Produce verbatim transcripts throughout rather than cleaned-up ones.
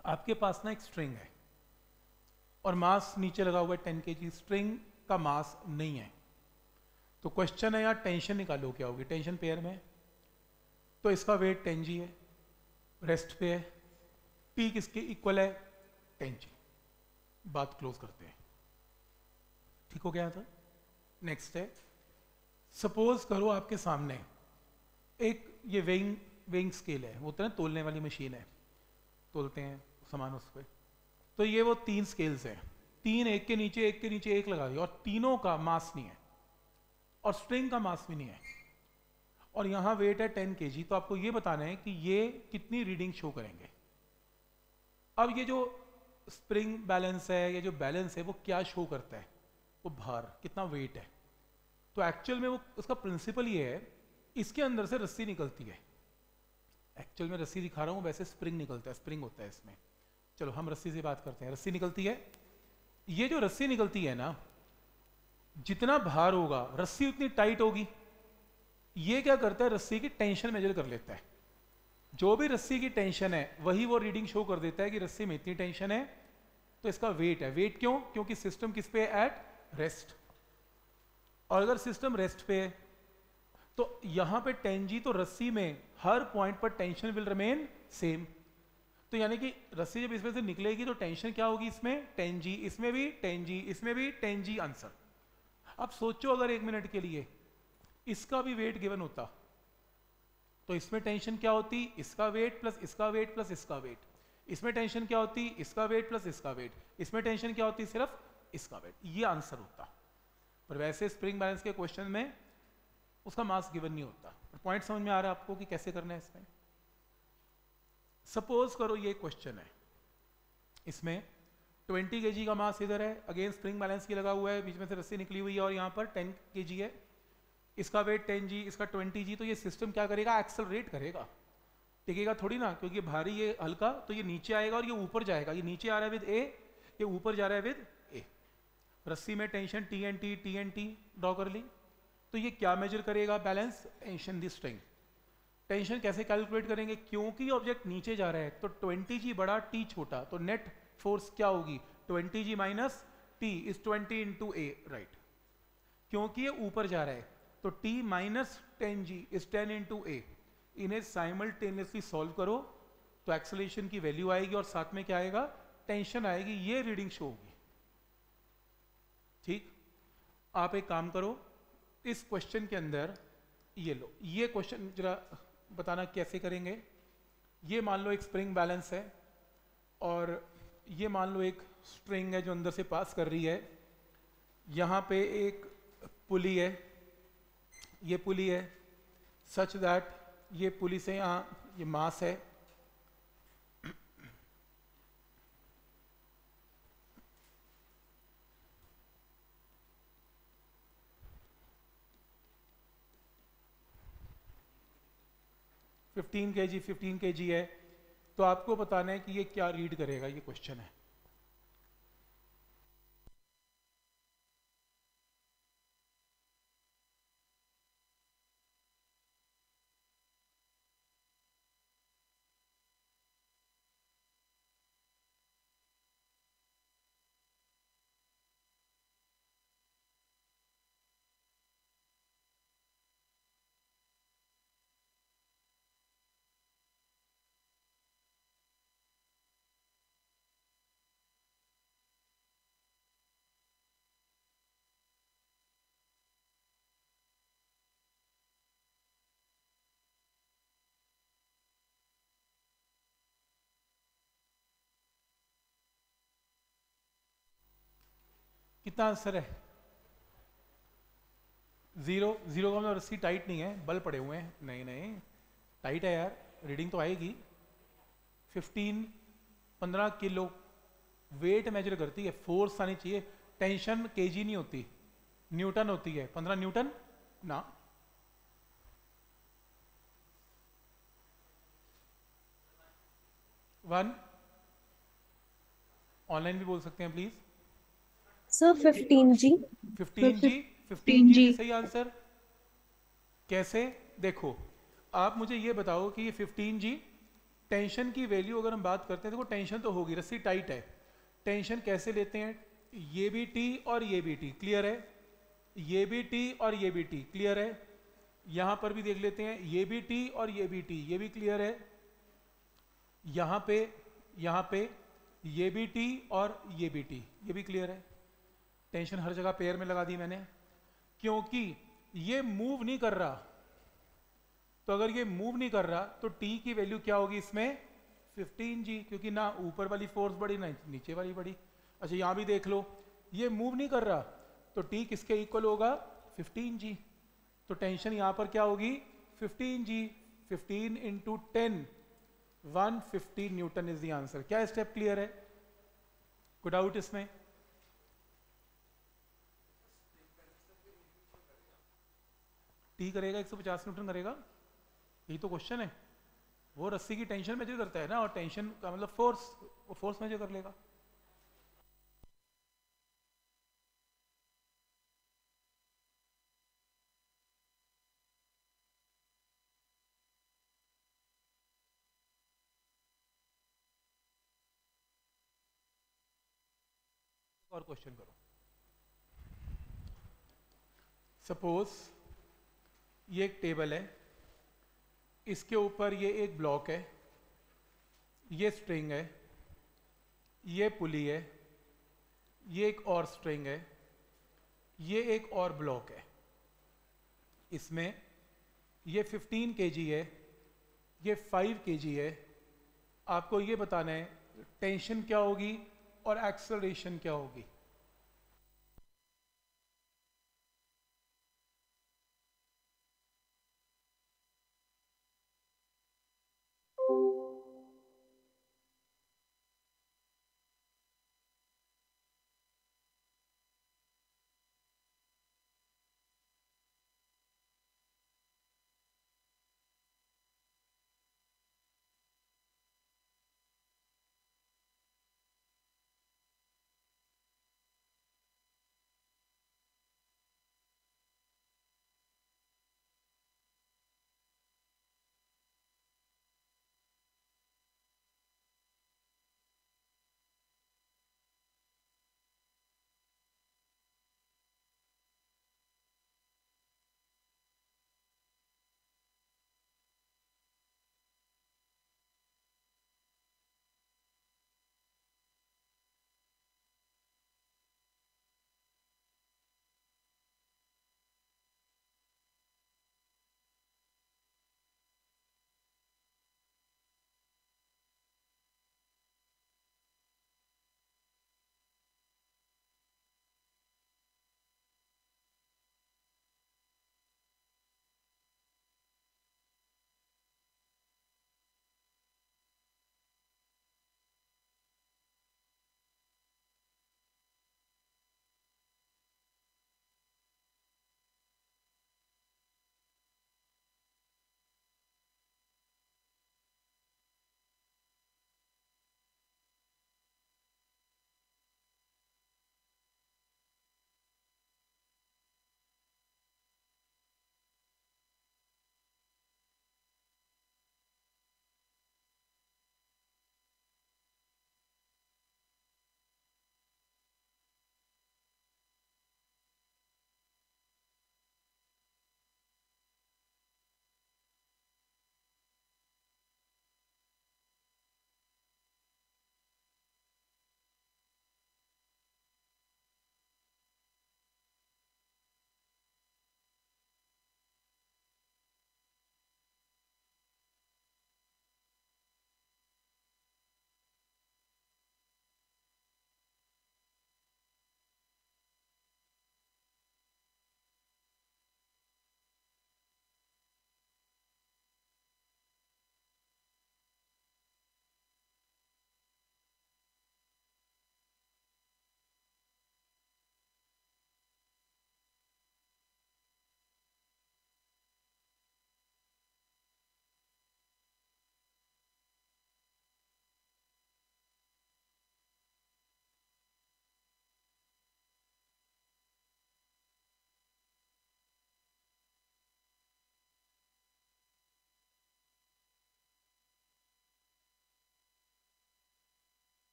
आपके पास ना एक स्ट्रिंग है और मास नीचे लगा हुआ है टेन के जी, स्ट्रिंग का मास नहीं है। तो क्वेश्चन है यार टेंशन निकालो क्या होगी, टेंशन पेयर में तो इसका वेट टेन जी है, रेस्ट पे है, पी किसके इक्वल है, टेन जी। बात क्लोज करते हैं, ठीक हो गया था। नेक्स्ट है, सपोज करो आपके सामने एक ये वेइंग वेइंग स्केल है, वो तो ना तोलने वाली मशीन है, तोलते हैं सामान उस पर। तो ये वो तीन स्केल्स हैं, तीन एक के नीचे एक के नीचे एक लगा दिया और तीनों का मास नहीं है और स्ट्रिंग का मास भी नहीं है और यहाँ वेट है टेन के जी। तो आपको ये बताना है कि ये कितनी रीडिंग शो करेंगे। अब ये जो स्प्रिंग बैलेंस है, ये जो बैलेंस है वो क्या शो करता है, वो भार कितना वेट है। तो एक्चुअल में वो उसका प्रिंसिपल ये है, इसके अंदर से रस्सी निकलती है, एक्चुअल में रस्सी दिखा रहा हूँ, वैसे स्प्रिंग निकलता है, स्प्रिंग होता है इसमें। चलो हम रस्सी से बात करते हैं, रस्सी निकलती है। ये जो रस्सी निकलती है ना, जितना भार होगा रस्सी उतनी टाइट होगी। ये क्या करता है, रस्सी की टेंशन मेजर कर लेता है। जो भी रस्सी की टेंशन है वही वो रीडिंग शो कर देता है कि रस्सी में इतनी टेंशन है, तो इसका वेट है। वेट क्यों, क्योंकि सिस्टम किस पे है, एट रेस्ट। और अगर सिस्टम रेस्ट पे है तो यहां पे टेन जी, तो रस्सी में हर पॉइंट पर टेंशन विल रिमेन सेम। तो यानी कि रस्सी जब इसमें से निकलेगी तो टेंशन क्या होगी, इसमें टेन जी, इसमें भी टेन जी, इसमें भी टेन जी आंसर। अब सोचो अगर एक मिनट के लिए इसका भी वेट गिवन होता तो इसमें टेंशन क्या होती, इसका वेट प्लस इसका वेट प्लस इसका वेट। इसमें टेंशन क्या होती, इसका वेट प्लस इसका वेट। इसमें टेंशन क्या होती, सिर्फ इसका वेट। ये आंसर होता। पर वैसे स्प्रिंग बैलेंस के क्वेश्चन में उसका मास गिवन नहीं होता। पॉइंट समझ में आ रहा है आपको कि कैसे करना है इसमें। सपोज करो ये क्वेश्चन है, इसमें ट्वेंटी केजी का मास इधर है, अगेन स्प्रिंग बैलेंस की लगा हुआ है, बीच में से रस्सी निकली हुई है और यहाँ पर टेन केजी है, इसका वेट टेन जी, इसका ट्वेंटी जी। तो ये सिस्टम क्या करेगा, एक्सेलरेट करेगा, टिकेगा थोड़ी ना, क्योंकि ये भारी ये हल्का, तो ये नीचे आएगा और ये ऊपर जाएगा। ये नीचे आ रहा है विद ए, ये ऊपर जा रहा है विद ए। रस्सी में tension T N T T N T draw कर ली। तो ये क्या मेजर करेगा, balance, tension the string. Tension कैसे कैलकुलेट करेंगे, क्योंकि ऑब्जेक्ट नीचे जा रहा है तो ट्वेंटी जी बड़ा टी छोटा, तो नेट फोर्स क्या होगी, twenty g minus T is twenty into a, right. क्योंकि ये ऊपर जा रहा है तो T minus ten g is ten into a. इन्हें साइमल्टेनियसली सॉल्व करो तो एक्सेलरेशन की वैल्यू आएगी और साथ में क्या आएगा, टेंशन आएगी। ये रीडिंग शो होगी। ठीक, आप एक काम करो, इस क्वेश्चन के अंदर ये लो, ये क्वेश्चन जरा बताना कैसे करेंगे। ये मान लो एक स्प्रिंग बैलेंस है और ये मान लो एक स्ट्रिंग है जो अंदर से पास कर रही है। यहाँ पे एक पुली है, ये पुली है सच दैट ये पुली से यहाँ ये मास है, फिफ्टीन केजी फिफ्टीन केजी है। तो आपको बताना है कि ये क्या रीड करेगा, ये क्वेश्चन है। कितना आंसर है, जीरो। जीरो का मतलब रस्सी टाइट नहीं है, बल पड़े हुए हैं। नहीं नहीं टाइट है यार, रीडिंग तो आएगी। फिफ्टीन, पंद्रह किलो वेट मेजर करती है, फोर्स आनी चाहिए। टेंशन केजी नहीं होती, न्यूटन होती है। पंद्रह न्यूटन ना, वन। ऑनलाइन भी बोल सकते हैं please. Sir fifteen g. Fifteen g, fifteen fifteen g g भी सही आंसर। कैसे, देखो आप मुझे ये बताओ कि ये फिफ्टीन जी टेंशन की वैल्यू अगर हम बात करते हैं, देखो टेंशन तो होगी, रस्सी टाइट है, टेंशन कैसे लेते हैं, ये भी टी और ये भी टी, क्लियर है, ये भी टी और ये भी टी, क्लियर है, यहां पर भी देख लेते हैं, ये भी टी और ये भी टी, ये भी क्लियर है, यहां पे यहां पे ये भी टी और ये भी टी, ये भी क्लियर है। टेंशन हर जगह पेयर में लगा दी मैंने, क्योंकि ये मूव नहीं कर रहा, तो अगर ये मूव नहीं कर रहा तो टी की वैल्यू क्या होगी इसमें, फिफ्टीन जी, क्योंकि ना ऊपर वाली फोर्स बढ़ी ना नीचे वाली बढ़ी। अच्छा यहां भी देख लो, ये मूव नहीं कर रहा, तो टी किसके इक्वल होगा, फिफ्टीन जी, तो टेंशन यहां पर क्या होगी, fifteen g, fifteen into ten, one fifty newton is the answer. क्या स्टेप क्लियर है, कोई डाउट इसमें? टी करेगा एक सौ पचास न्यूटन करेगा, यही तो क्वेश्चन है। वो रस्सी की टेंशन मेजर करता है ना, और टेंशन का मतलब फोर्स, वो फोर्स मेजर कर लेगा। और क्वेश्चन करो, सपोज ये एक टेबल है, इसके ऊपर ये एक ब्लॉक है, ये स्ट्रिंग है, ये पुली है, ये एक और स्ट्रिंग है, ये एक और ब्लॉक है, इसमें ये फिफ्टीन केजी है, ये फाइव केजी है। आपको ये बताना है टेंशन क्या होगी और एक्सेलरेशन क्या होगी।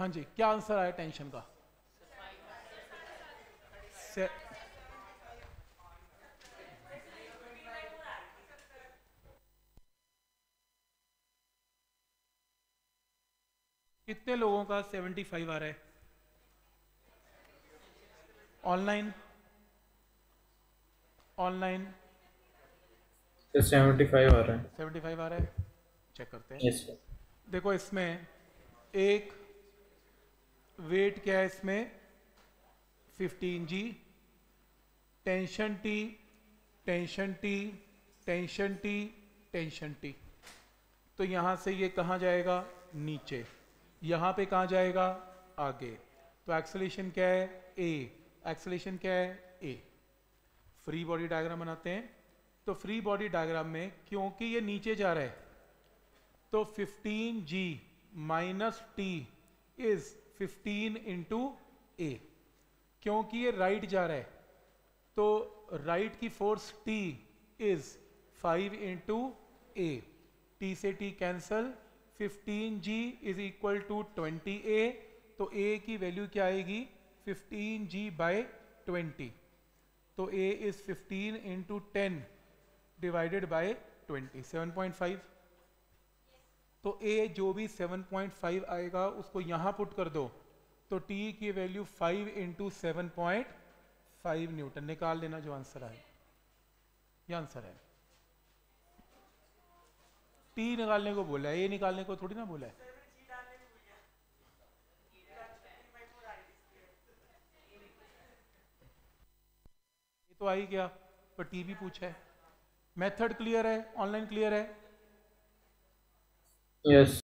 हाँ जी, क्या आंसर आया टेंशन का? से, कितने लोगों का सेवेंटी फाइव आ रहा है ऑनलाइन? ऑनलाइन सेवेंटी फाइव आ रहा है। सेवेंटी फाइव आ रहा है, चेक करते हैं। Yes sir. देखो इसमें एक वेट क्या है इसमें, fifteen g, tension T, tension T, tension T, tension T. तो यहाँ से ये कहाँ जाएगा? नीचे। यहाँ पे कहाँ जाएगा? आगे। तो एक्सेलरेशन क्या है? ए। एक्सेलरेशन क्या है? ए। फ्री बॉडी डायग्राम बनाते हैं। तो फ्री बॉडी डायग्राम में क्योंकि ये नीचे जा रहा है तो fifteen g minus T is fifteen into a. क्योंकि ये राइट जा रहा है तो राइट की force T is five into a. T से T cancel, fifteen g is equal to twenty a. तो ए की वैल्यू क्या आएगी? Fifteen g by twenty. तो a is fifteen into ten divided by twenty, seven point five. तो a जो भी seven point five आएगा उसको यहाँ पुट कर दो तो टी की value five into seven point five newton निकाल लेना जो आंसर आए। ये आंसर है। टी निकालने को बोला है, ए निकालने को थोड़ी ना बोला है। ये तो आई गया पर टी भी पूछा है। मेथड क्लियर है? ऑनलाइन क्लियर है? यस।